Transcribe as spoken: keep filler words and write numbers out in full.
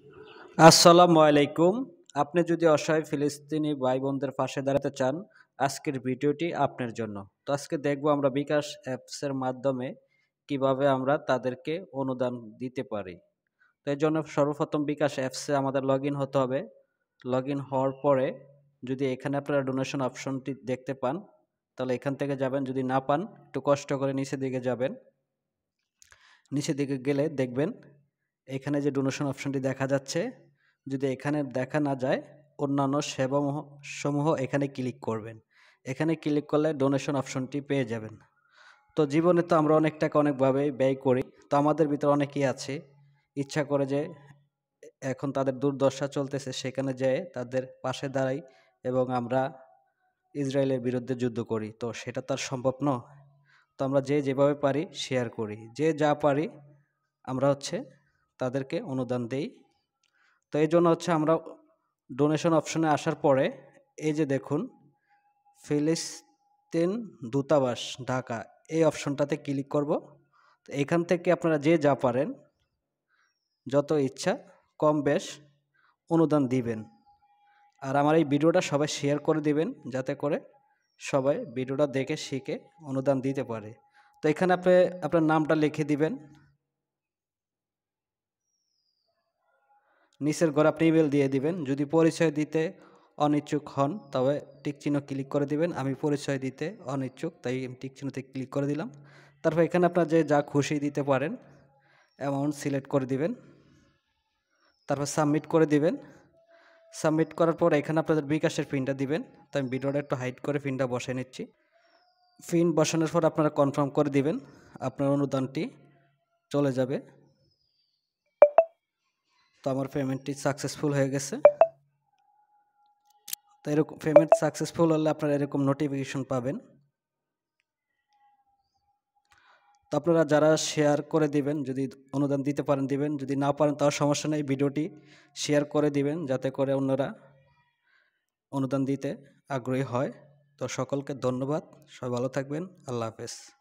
আসসালামু আলাইকুম। আপনি যদি অসহায় ফিলিস্তিনি ভাই বোনদের পাশে দাঁড়াতে চান, আজকের ভিডিওটি আপনার জন্য। তো আজকে দেখব আমরা বিকাশ অ্যাপসের মাধ্যমে কিভাবে আমরা তাদেরকে অনুদান দিতে পারি। তো এর জন্য সর্বপ্রথম বিকাশ অ্যাপসে আমাদের লগ ইন হতে হবে। লগ ইন হওয়ার পরে যদি এখানে আপনারা ডোনেশন অপশনটি দেখতে পান, তাহলে এখান থেকে যাবেন। যদি না পান, একটু কষ্ট করে নিচের দিকে যাবেন। নিচের দিকে গেলে দেখবেন এখানে যে ডোনেশন অপশনটি দেখা যাচ্ছে, যদি এখানে দেখা না যায়, অন্যান্য সেবা সমূহ এখানে ক্লিক করবেন। এখানে ক্লিক করলে ডোনেশন অপশনটি পেয়ে যাবেন। তো জীবনে তো আমরা অনেক টাকা অনেকভাবে ব্যয় করি। তো আমাদের ভিতরে অনেকেই আছে ইচ্ছা করে যে এখন তাদের দুর্দশা চলতেছে, সেখানে যেয়ে তাদের পাশে দাঁড়াই এবং আমরা ইসরায়েলের বিরুদ্ধে যুদ্ধ করি। তো সেটা তো আর সম্ভব নয়। তো আমরা যে যেভাবে পারি শেয়ার করি, যে যা পারি আমরা হচ্ছে তাদেরকে অনুদান দেই। তো এই জন্য হচ্ছে আমরা ডোনেশন অপশনে আসার পরে এই যে দেখুন ফিলিস্তিন দূতাবাস ঢাকা, এই অপশনটাতে ক্লিক করব। তো এখান থেকে আপনারা যে যা পারেন যত ইচ্ছা কম বেশ অনুদান দিবেন। আর আমার এই ভিডিওটা সবাই শেয়ার করে দিবেন, যাতে করে সবাই ভিডিওটা দেখে শিখে অনুদান দিতে পারে। তো এখানে আপনি আপনার নামটা লিখে দিবেন। নিচের ঘরে আপনি ইমেল দিয়ে দিবেন। যদি পরিচয় দিতে অনিচ্ছুক হন তবে টিক চিহ্ন ক্লিক করে দিবেন। আমি পরিচয় দিতে অনিচ্ছুক, তাই টিক চিহ্নতে ক্লিক করে দিলাম। তারপর এখানে আপনার যে যা খুশি দিতে পারেন অ্যামাউন্ট সিলেক্ট করে দিবেন। তারপর সাবমিট করে দিবেন। সাবমিট করার পর এখানে আপনাদের বিকাশের পিনটা দিবেন। তো আমি ভিডিওটা একটু হাইড করে পিনটা বসিয়ে নিচ্ছি। পিন বসানোর পর আপনারা কনফার্ম করে দিবেন, আপনার অনুদানটি চলে যাবে। তো আমার পেমেন্টটি সাকসেসফুল হয়ে গেছে। তো এরকম পেমেন্ট সাকসেসফুল হলে আপনারা এরকম নোটিফিকেশন পাবেন। তো আপনারা যারা শেয়ার করে দিবেন, যদি অনুদান দিতে পারেন দিবেন, যদি না পারেন তাও সমস্যা নেই, ভিডিওটি শেয়ার করে দিবেন যাতে করে অন্যরা অনুদান দিতে আগ্রহী হয়। তো সকলকে ধন্যবাদ, সবাই ভালো থাকবেন, আল্লাহ হাফেজ।